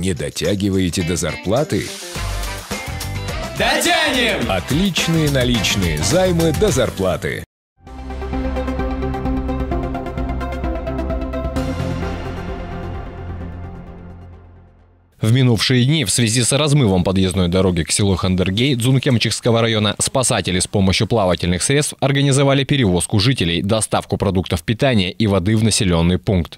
Не дотягиваете до зарплаты? Дотянем! Отличные наличные займы до зарплаты. В минувшие дни в связи с размывом подъездной дороги к селу Хандергей Дзункемчикского района спасатели с помощью плавательных средств организовали перевозку жителей, доставку продуктов питания и воды в населенный пункт.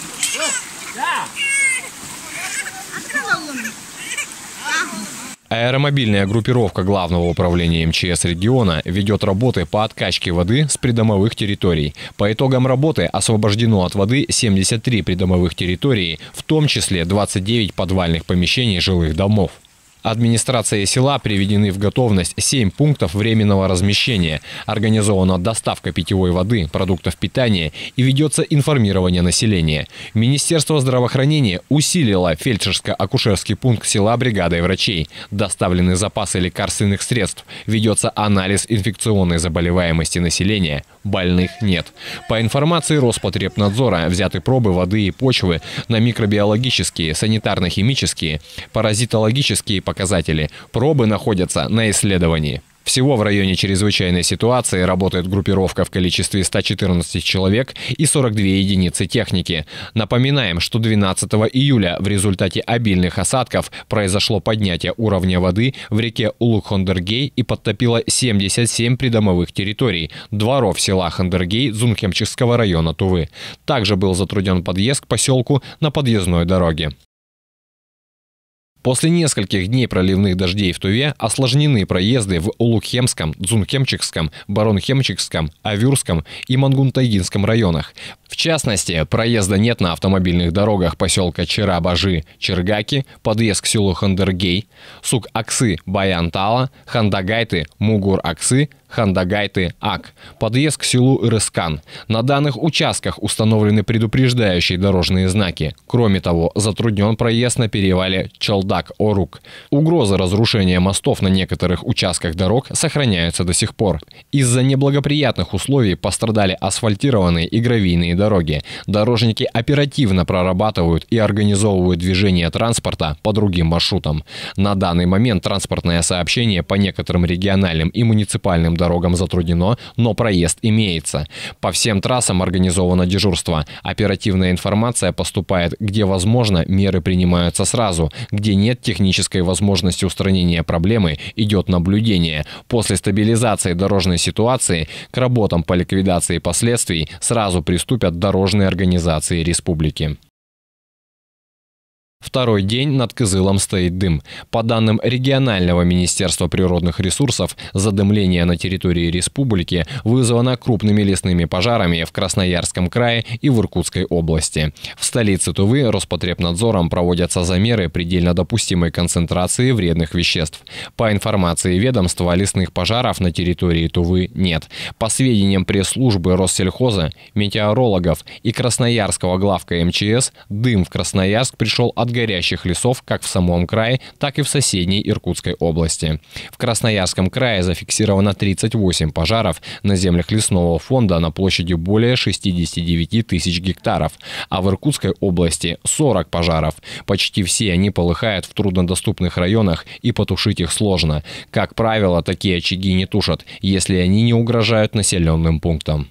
Аэромобильная группировка Главного управления МЧС региона ведет работы по откачке воды с придомовых территорий. По итогам работы освобождено от воды 73 придомовых территории, в том числе 29 подвальных помещений жилых домов. Администрацией села приведены в готовность 7 пунктов временного размещения, организована доставка питьевой воды, продуктов питания и ведется информирование населения. Министерство здравоохранения усилило фельдшерско-акушерский пункт села бригадой врачей, доставлены запасы лекарственных средств, ведется анализ инфекционной заболеваемости населения, больных нет. По информации Роспотребнадзора взяты пробы воды и почвы на микробиологические, санитарно-химические, паразитологические показатели. Пробы находятся на исследовании. Всего в районе чрезвычайной ситуации работает группировка в количестве 114 человек и 42 единицы техники. Напоминаем, что 12 июля в результате обильных осадков произошло поднятие уровня воды в реке Улуг-Хондергей и подтопило 77 придомовых территорий, дворов села Хандергей Дзункемчикского района Тувы. Также был затруднен подъезд к поселку на подъездной дороге. После нескольких дней проливных дождей в Туве осложнены проезды в Улугхемском, Дзункемчикском, Баронхемчикском, Авюрском и Мангунтайгинском районах. В частности, проезда нет на автомобильных дорогах поселка Чера-Бажи-Чергаки, подъезд к селу Хандергей, Сук-Аксы, Баян-Тала, Хандагайты, Мугур-Аксы, Хандагайты-Ак, подъезд к селу Ирыскан. На данных участках установлены предупреждающие дорожные знаки. Кроме того, затруднен проезд на перевале Чалдак-Орук. Угроза разрушения мостов на некоторых участках дорог сохраняются до сих пор. Из-за неблагоприятных условий пострадали асфальтированные и гравийные дороги. Дорожники оперативно прорабатывают и организовывают движение транспорта по другим маршрутам. На данный момент транспортное сообщение по некоторым региональным и муниципальным дорогам затруднено, но проезд имеется. По всем трассам организовано дежурство. Оперативная информация поступает, где возможно, меры принимаются сразу. Где нет технической возможности устранения проблемы, идет наблюдение. После стабилизации дорожной ситуации к работам по ликвидации последствий сразу приступят дорожные организации республики. Второй день над Кызылом стоит дым. По данным регионального министерства природных ресурсов, задымление на территории республики вызвано крупными лесными пожарами в Красноярском крае и в Иркутской области. В столице Тувы Роспотребнадзором проводятся замеры предельно допустимой концентрации вредных веществ. По информации ведомства, лесных пожаров на территории Тувы нет. По сведениям пресс-службы Россельхоза, метеорологов и Красноярского главка МЧС, дым в Красноярск пришел от горящих лесов как в самом крае, так и в соседней Иркутской области. В Красноярском крае зафиксировано 38 пожаров на землях лесного фонда на площади более 69 тысяч гектаров, а в Иркутской области 40 пожаров. Почти все они полыхают в труднодоступных районах и потушить их сложно. Как правило, такие очаги не тушат, если они не угрожают населенным пунктам.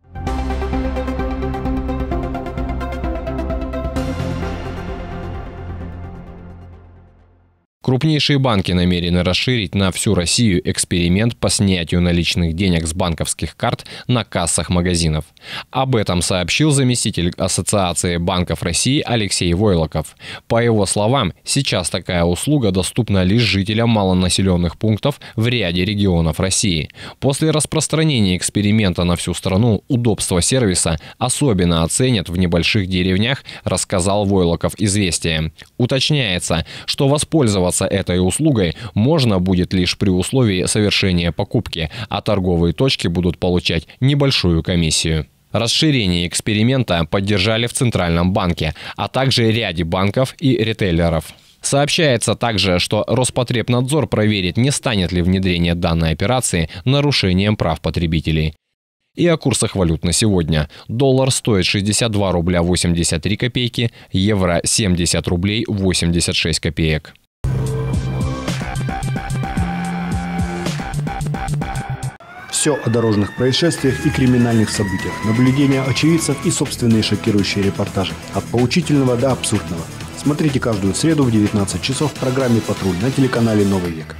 Крупнейшие банки намерены расширить на всю Россию эксперимент по снятию наличных денег с банковских карт на кассах магазинов. Об этом сообщил заместитель Ассоциации банков России Алексей Войлоков. По его словам, сейчас такая услуга доступна лишь жителям малонаселенных пунктов в ряде регионов России. После распространения эксперимента на всю страну удобство сервиса особенно оценят в небольших деревнях, рассказал Войлоков «Известия». Уточняется, что воспользоваться этой услугой можно будет лишь при условии совершения покупки, а торговые точки будут получать небольшую комиссию. Расширение эксперимента поддержали в Центральном банке, а также ряде банков и ритейлеров. Сообщается также, что Роспотребнадзор проверит, не станет ли внедрение данной операции нарушением прав потребителей. И о курсах валют на сегодня. Доллар стоит 62 рубля 83 копейки, евро 70 рублей 86 копеек. Все о дорожных происшествиях и криминальных событиях, наблюдения очевидцев и собственные шокирующие репортажи. От поучительного до абсурдного. Смотрите каждую среду в 19 часов в программе «Патруль» на телеканале «Новый век».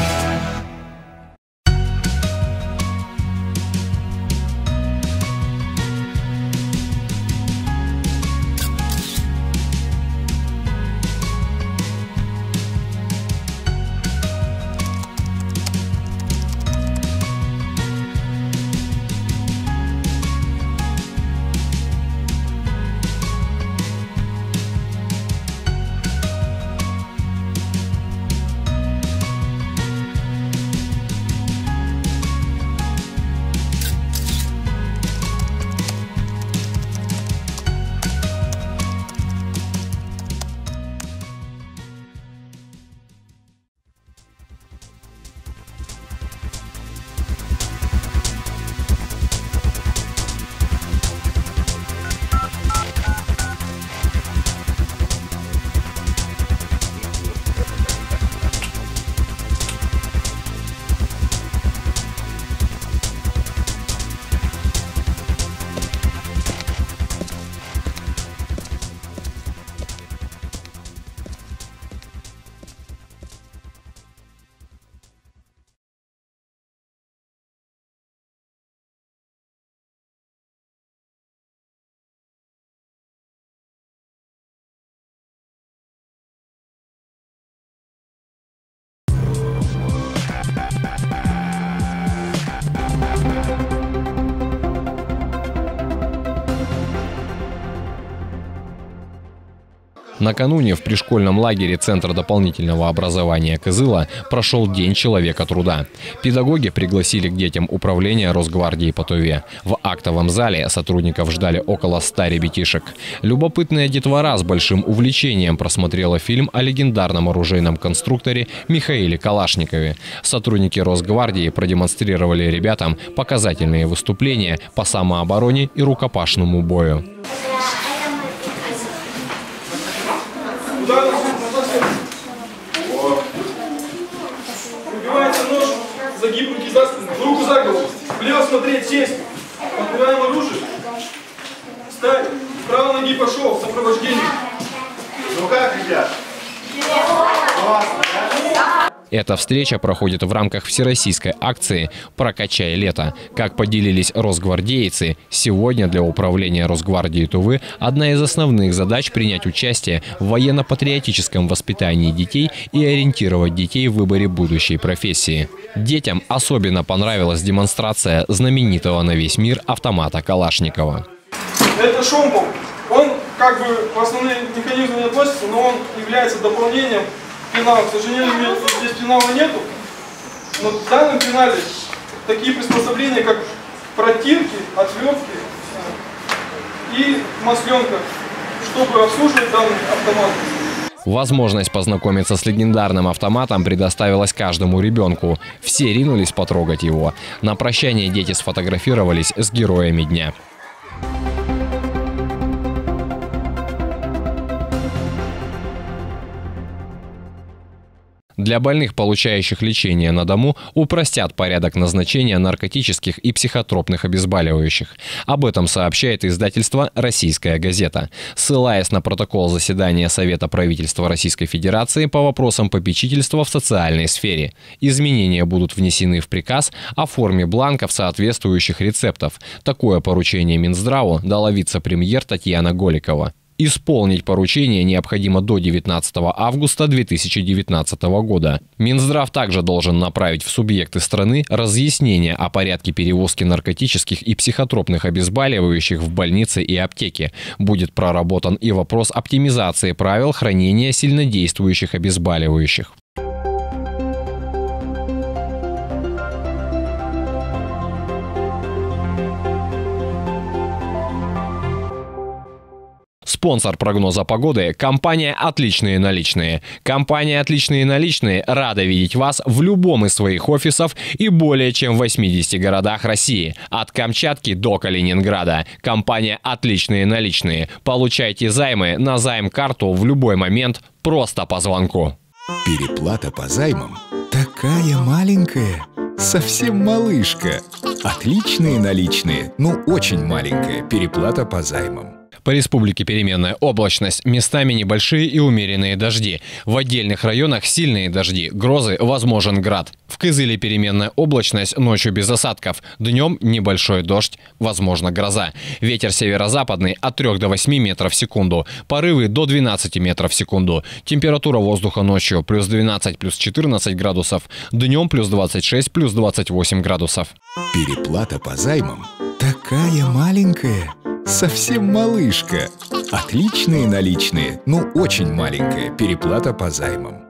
Накануне в пришкольном лагере Центра дополнительного образования Кызыла прошел День человека труда. Педагоги пригласили к детям управления Росгвардии по Туве. В актовом зале сотрудников ждали около 100 ребятишек. Любопытная детвора с большим увлечением просмотрела фильм о легендарном оружейном конструкторе Михаиле Калашникове. Сотрудники Росгвардии продемонстрировали ребятам показательные выступления по самообороне и рукопашному бою. Выбивается нож, загиб руки за спину, руку за голову, влево смотреть, сесть, подбираем оружие, встать, правой ноги пошел, сопровождение. Ну как, ребят? Эта встреча проходит в рамках всероссийской акции «Прокачай лето». Как поделились росгвардейцы, сегодня для управления Росгвардии Тувы одна из основных задач – принять участие в военно-патриотическом воспитании детей и ориентировать детей в выборе будущей профессии. Детям особенно понравилась демонстрация знаменитого на весь мир автомата Калашникова. Это шомпол. Он как бы в основные механизмы не относится, но он является дополнением пенала. К сожалению, здесь пенала нету, но в данном пенале такие приспособления, как протирки, отвертки и масленка, чтобы обслуживать данный автомат. Возможность познакомиться с легендарным автоматом предоставилась каждому ребенку. Все ринулись потрогать его. На прощание дети сфотографировались с героями дня. Для больных, получающих лечение на дому, упростят порядок назначения наркотических и психотропных обезболивающих. Об этом сообщает издательство «Российская газета». Ссылаясь на протокол заседания Совета правительства Российской Федерации по вопросам попечительства в социальной сфере. Изменения будут внесены в приказ о форме бланков соответствующих рецептов. Такое поручение Минздраву дала вице-премьер Татьяна Голикова. Исполнить поручение необходимо до 19 августа 2019 года. Минздрав также должен направить в субъекты страны разъяснения о порядке перевозки наркотических и психотропных обезболивающих в больницы и аптеки. Будет проработан и вопрос оптимизации правил хранения сильнодействующих обезболивающих. С Спонсор прогноза погоды – компания «Отличные наличные». Компания «Отличные наличные» рада видеть вас в любом из своих офисов и более чем в 80 городах России. От Камчатки до Калининграда. Компания «Отличные наличные». Получайте займы на займ-карту в любой момент просто по звонку. Переплата по займам такая маленькая, совсем малышка. Отличные наличные, ну очень маленькая переплата по займам. По республике переменная облачность, местами небольшие и умеренные дожди. В отдельных районах сильные дожди, грозы, возможен град. В Кызыле переменная облачность, ночью без осадков. Днем небольшой дождь, возможно гроза. Ветер северо-западный от 3 до 8 метров в секунду. Порывы до 12 метров в секунду. Температура воздуха ночью плюс 12, плюс 14 градусов. Днем плюс 26, плюс 28 градусов. Переплата по займам такая маленькая, совсем малышка. Отличные наличные, ну очень маленькая переплата по займам.